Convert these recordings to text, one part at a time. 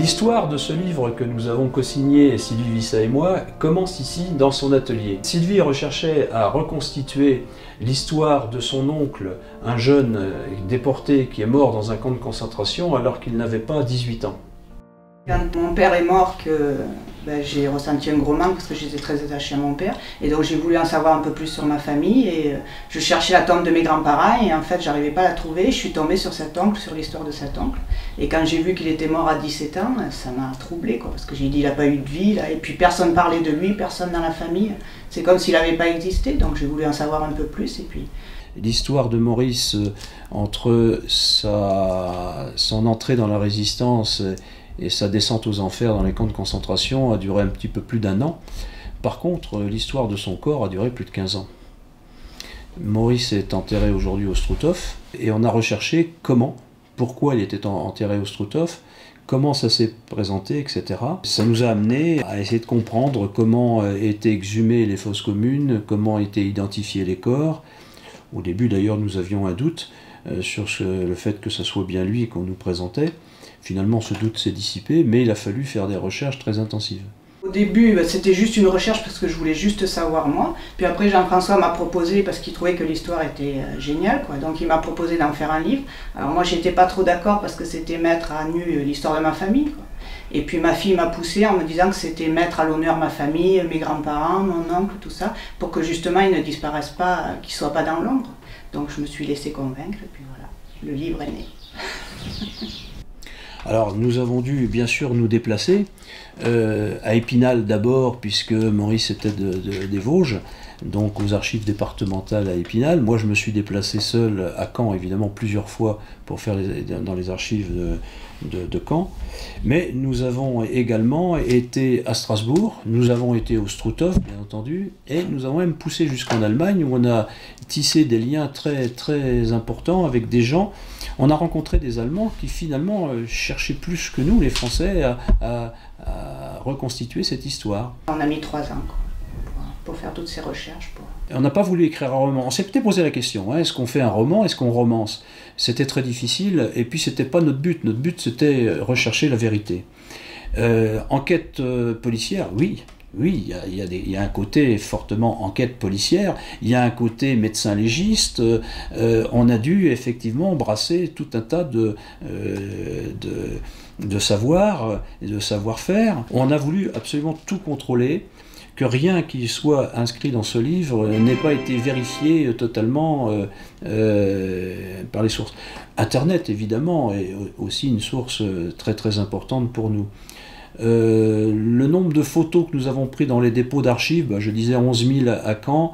L'histoire de ce livre que nous avons co-signé, Sylvie Vissa et moi, commence ici dans son atelier. Sylvie recherchait à reconstituer l'histoire de son oncle, un jeune déporté qui est mort dans un camp de concentration alors qu'il n'avait pas 18 ans. Quand mon père est mort, j'ai ressenti un gros manque parce que j'étais très attachée à mon père. Et donc j'ai voulu en savoir un peu plus sur ma famille et je cherchais la tombe de mes grands-parents et en fait j'arrivais pas à la trouver. Je suis tombée sur cet oncle, sur l'histoire de cet oncle. Et quand j'ai vu qu'il était mort à 17 ans, ça m'a troublée parce que j'ai dit il n'a pas eu de vie là. Et puis personne parlait de lui, personne dans la famille. C'est comme s'il n'avait pas existé, donc j'ai voulu en savoir un peu plus. Et puis... L'histoire de Maurice entre son entrée dans la résistance et sa descente aux enfers dans les camps de concentration a duré un petit peu plus d'1 an. Par contre, l'histoire de son corps a duré plus de 15 ans. Maurice est enterré aujourd'hui au Struthof et on a recherché pourquoi il était enterré au Struthof, comment ça s'est présenté, etc. Ça nous a amené à essayer de comprendre comment étaient exhumées les fosses communes, comment étaient identifiés les corps. Au début d'ailleurs nous avions un doute sur le fait que ce soit bien lui qu'on nous présentait. Finalement, ce doute s'est dissipé, mais il a fallu faire des recherches très intensives. Au début, c'était juste une recherche parce que je voulais juste savoir moi. Puis après, Jean-François m'a proposé, parce qu'il trouvait que l'histoire était géniale, donc il m'a proposé d'en faire un livre. Alors moi, j'étais pas trop d'accord parce que c'était mettre à nu l'histoire de ma famille. Et puis ma fille m'a poussé en me disant que c'était mettre à l'honneur ma famille, mes grands-parents, mon oncle, tout ça, pour que justement ils ne disparaissent pas, qu'ils ne soient pas dans l'ombre. Donc je me suis laissé convaincre, et puis voilà, le livre est né. Alors nous avons dû bien sûr nous déplacer, à Épinal d'abord puisque Maurice était des Vosges, donc aux archives départementales à Épinal. Moi je me suis déplacé seul à Caen évidemment plusieurs fois pour faire dans les archives de Caen. Mais nous avons également été à Strasbourg, nous avons été au Struthof bien entendu, et nous avons même poussé jusqu'en Allemagne où on a tissé des liens très très importants avec des gens. On a rencontré des Allemands qui finalement cherchaient plus que nous, les Français, à reconstituer cette histoire. On a mis 3 ans pour faire toutes ces recherches. On n'a pas voulu écrire un roman. On s'est peut-être posé la question, est-ce qu'on fait un roman, est-ce qu'on romance? C'était très difficile, et puis c'était pas notre but. Notre but c'était rechercher la vérité. Enquête policière, oui. Oui, il y a un côté fortement enquête policière, il y a un côté médecin légiste, on a dû effectivement brasser tout un tas de savoir et de savoir-faire. On a voulu absolument tout contrôler, que rien qui soit inscrit dans ce livre n'ait pas été vérifié totalement par les sources. Internet, évidemment, est aussi une source très très importante pour nous. Le nombre de photos que nous avons pris dans les dépôts d'archives, je disais 11 000 à Caen,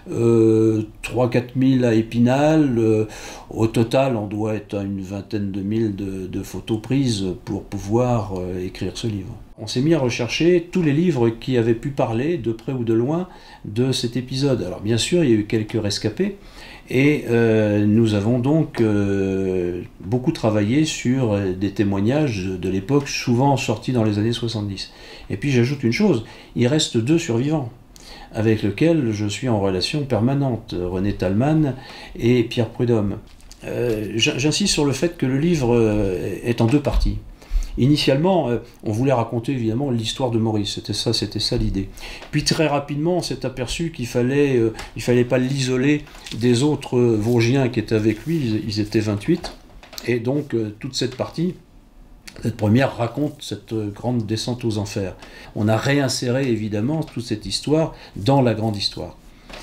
3-4 000 à Épinal. Au total, on doit être à une vingtaine de mille de photos prises pour pouvoir écrire ce livre. On s'est mis à rechercher tous les livres qui avaient pu parler, de près ou de loin, de cet épisode. Alors bien sûr, il y a eu quelques rescapés, et nous avons donc beaucoup travaillé sur des témoignages de l'époque, souvent sortis dans les années 70. Et puis j'ajoute une chose, il reste 2 survivants, avec lesquels je suis en relation permanente, René Talman et Pierre Prudhomme. J'insiste sur le fait que le livre est en 2 parties. Initialement, on voulait raconter évidemment l'histoire de Maurice, c'était ça l'idée. Puis très rapidement, on s'est aperçu qu'il fallait pas l'isoler des autres Vosgiens qui étaient avec lui, ils étaient 28, et donc toute cette partie, cette première raconte cette grande descente aux enfers. On a réinséré évidemment toute cette histoire dans la grande histoire.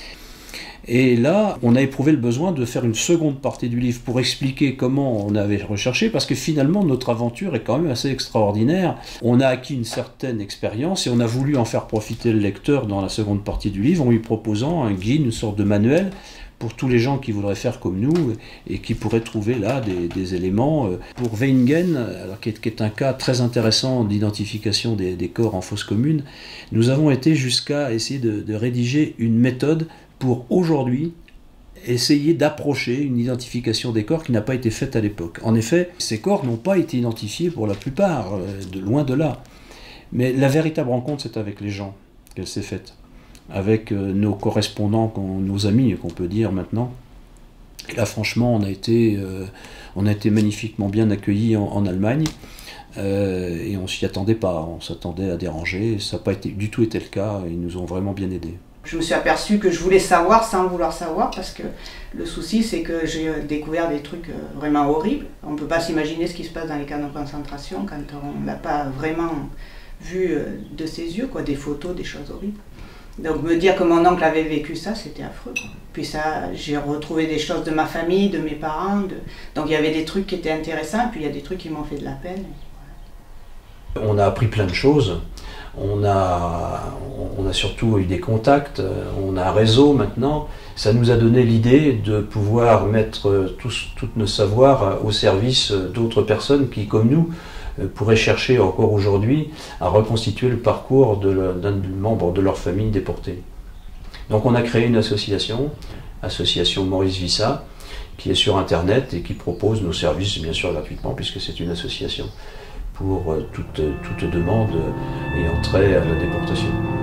Et là, on a éprouvé le besoin de faire une seconde partie du livre pour expliquer comment on avait recherché, parce que finalement, notre aventure est quand même assez extraordinaire. On a acquis une certaine expérience et on a voulu en faire profiter le lecteur dans la seconde partie du livre en lui proposant un guide, une sorte de manuel pour tous les gens qui voudraient faire comme nous et qui pourraient trouver là des éléments. Pour Weingen, alors, qui est un cas très intéressant d'identification des corps en fosse commune, nous avons été jusqu'à essayer de rédiger une méthode pour aujourd'hui essayer d'approcher une identification des corps qui n'a pas été faite à l'époque. En effet, ces corps n'ont pas été identifiés pour la plupart, de loin de là. Mais la véritable rencontre, c'est avec les gens qu'elle s'est faite, avec nos correspondants, nos amis, qu'on peut dire maintenant. Et là, franchement, on a été magnifiquement bien accueillis en Allemagne. et on s'y attendait pas, on s'attendait à déranger, ça n'a pas du tout été le cas, ils nous ont vraiment bien aidés. Je me suis aperçue que je voulais savoir sans vouloir savoir, parce que le souci c'est que j'ai découvert des trucs vraiment horribles. On ne peut pas s'imaginer ce qui se passe dans les camps de concentration quand on n'a pas vraiment vu de ses yeux, quoi, des photos, des choses horribles. Donc me dire que mon oncle avait vécu ça, c'était affreux, quoi. Puis ça, j'ai retrouvé des choses de ma famille, de mes parents, donc il y avait des trucs qui étaient intéressants, et puis il y a des trucs qui m'ont fait de la peine. On a appris plein de choses. On a surtout eu des contacts, on a un réseau maintenant. Ça nous a donné l'idée de pouvoir mettre tous nos savoirs au service d'autres personnes qui, comme nous, pourraient chercher encore aujourd'hui à reconstituer le parcours d'un membre de leur famille déporté. Donc on a créé une association, Association Maurice Vissa, qui est sur Internet et qui propose nos services, bien sûr gratuitement, puisque c'est une association, pour toute demande ayant trait à la déportation.